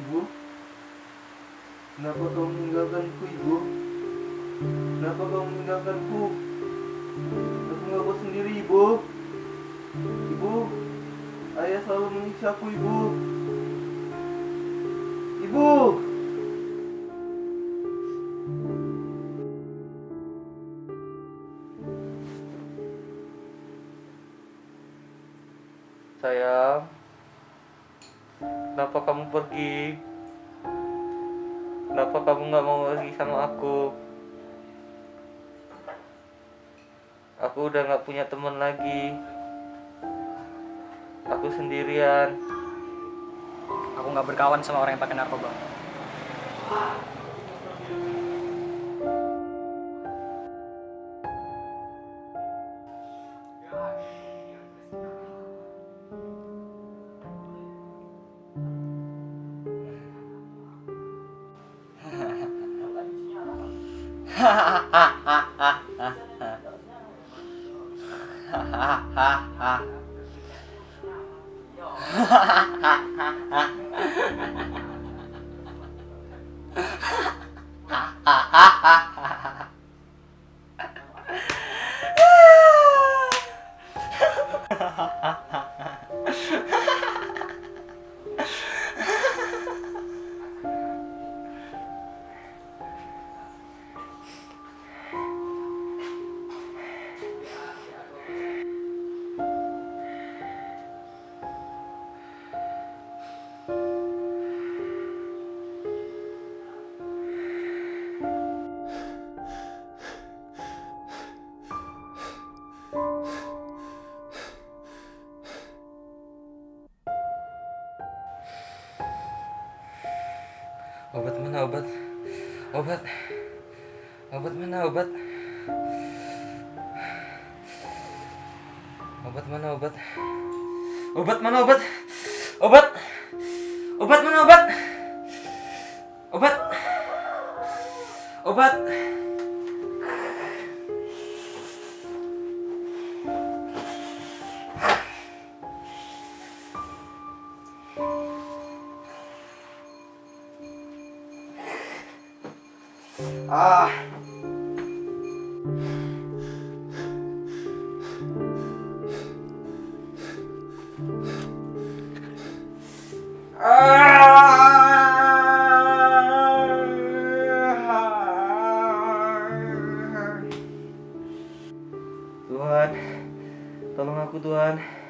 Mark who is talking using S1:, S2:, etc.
S1: Ibu? Kenapa kau meninggalkanku, Ibu? Kenapa kau meninggalkanku? Aku nggak kuat sendiri, Ibu. Ibu, ayah selalu menyiksaku, Ibu. Ibu! Sayang, kenapa kamu pergi? Kenapa kamu nggak mau pergi sama aku? Aku udah nggak punya teman lagi. Aku sendirian.
S2: Aku nggak berkawan sama orang yang pakai narkoba.
S1: Obat mana obat? Obat. Obat mana obat? Obat mana obat? Obat mana obat? Obat. Obat mana obat? Obat. Obat. Ah. Tuhan, tolong aku Tuhan.